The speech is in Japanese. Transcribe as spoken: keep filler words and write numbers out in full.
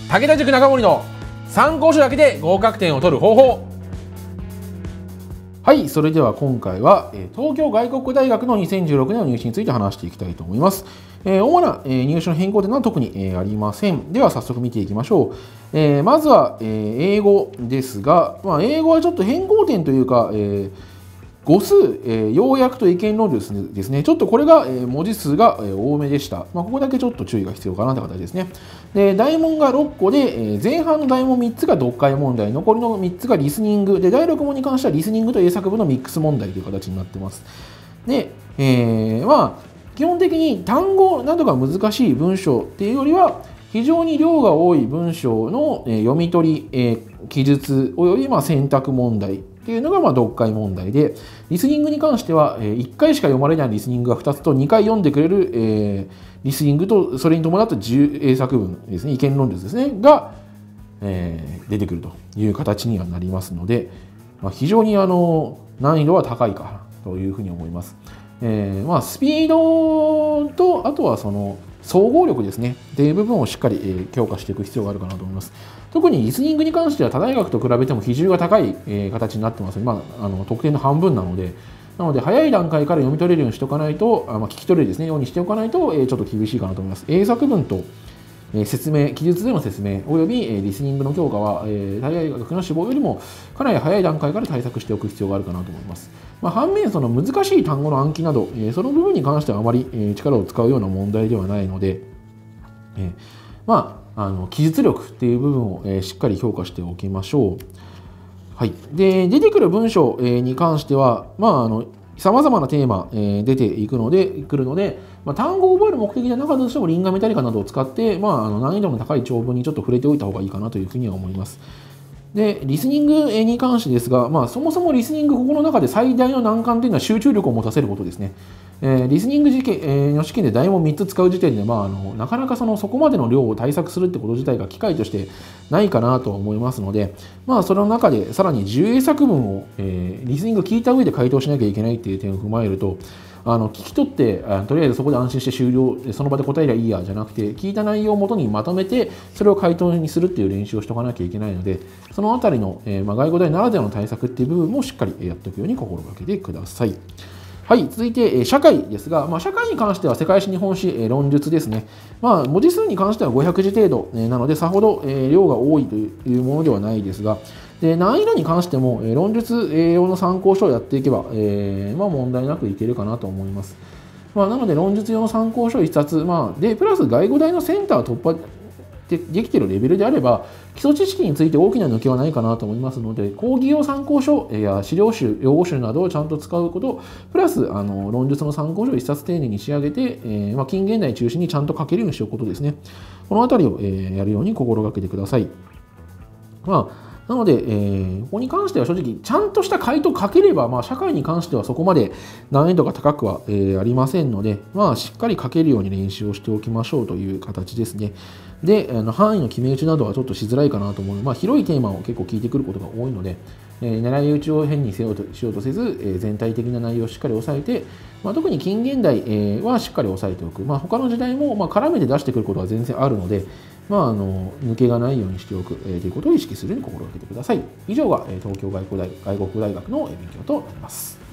武田塾中森の参考書だけで合格点を取る方法。はい、それでは今回は東京外国大学のにせんじゅうろくねんの入試について話していきたいと思います。えー、主な入試の変更点は特にありません。では早速見ていきましょう。えー、まずは英語ですが、まあ、英語はちょっと変更点というか、えー語数、えー、要約と意見論述ですね。ちょっとこれが、えー、文字数が、えー、多めでした。まあ、ここだけちょっと注意が必要かなという形ですね。で、大問がろっこで、えー、前半の大問みっつが読解問題、残りのみっつがリスニング、で、だいろく問に関してはリスニングと英作文のミックス問題という形になっています。で、えー、まあ、基本的に単語などが難しい文章っていうよりは、非常に量が多い文章の、えー、読み取り、えー、記述およびまあ選択問題っていうのがまあ読解問題で、リスニングに関しては、えー、いっかいしか読まれないリスニングがふたつとにかい読んでくれる、えー、リスニングとそれに伴った英作文ですね、意見論述ですね、が、えー、出てくるという形にはなりますので、まあ、非常にあの難易度は高いかなというふうに思います。えーまあ、スピードと、あとはその総合力ですねっていう部分をしっかり強化していく必要があるかなと思います。特にリスニングに関しては他大学と比べても比重が高い形になってますので、まあ、あの得点の半分なので、なので早い段階から読み取れるようにしておかないと、あまあ、聞き取れるですねようにしておかないと、えー、ちょっと厳しいかなと思います。英作文と説明、記述での説明およびリスニングの強化は、えー、大学の志望よりもかなり早い段階から対策しておく必要があるかなと思います。まあ、反面、その難しい単語の暗記など、えー、その部分に関してはあまり、えー、力を使うような問題ではないので、えー、まあ、あの記述力っていう部分を、えー、しっかり評価しておきましょう。はい、で出てくる文章、えー、に関しては、まあ、あのさまざまなテーマ、えー、出ていくので、くるので、まあ、単語を覚える目的でなかったとしても、リンガメタリカなどを使って、まあ、あの難易度の高い長文にちょっと触れておいた方がいいかなというふうには思います。で、リスニングに関してですが、まあ、そもそもリスニング、ここの中で最大の難関というのは集中力を持たせることですね。えー、リスニング事件、えー、の試験で大問みっつ使う時点で、まあ、あのなかなかそのそこまでの量を対策するってこと自体が機会としてないかなと思いますので、まあ、その中でさらにじゅう英作文を、えー、リスニング聞いた上で回答しなきゃいけないっていう点を踏まえると、あの聞き取ってあとりあえずそこで安心して終了、その場で答えりゃいいやじゃなくて、聞いた内容をもとにまとめてそれを回答にするっていう練習をしておかなきゃいけないので、そのあたりの、えーまあ、外語大ならではの対策っていう部分もしっかりやっておくように心がけてください。はい、続いて社会ですが、まあ、社会に関しては世界史、日本史、論述ですね。まあ、文字数に関してはごひゃくじ程度なので、さほど量が多いというものではないですが、で難易度に関しても論述用の参考書をやっていけば、えーまあ、問題なくいけるかなと思います。まあ、なので論述用の参考書いっさつ、まあ、でプラス外語大のセンター突破でできているレベルであれば、基礎知識について大きな抜けはないかなと思いますので、講義用参考書や資料集、用語集などをちゃんと使うこと、プラスあの論述の参考書をいっさつ丁寧に仕上げて、えーまあ、近現代中心にちゃんと書けるようにしておくことですね。このあたりを、えー、やるように心がけてください。まあなので、えー、ここに関しては正直、ちゃんとした回答を書ければ、まあ、社会に関してはそこまで難易度が高くは、えー、ありませんので、まあ、しっかり書けるように練習をしておきましょうという形ですね。で、あの範囲の決め打ちなどはちょっとしづらいかなと思うので、まあ、広いテーマを結構聞いてくることが多いので、えー、狙い撃ちを変にせようとしようとせず、えー、全体的な内容をしっかり抑えて、まあ、特に近現代、えー、はしっかり抑えておく。まあ、他の時代も、まあ、絡めて出してくることは全然あるので、まあ、あの抜けがないようにしておく、えー、ということを意識するように心がけてください。以上が、えー、東京外国大外国大学の勉強となります。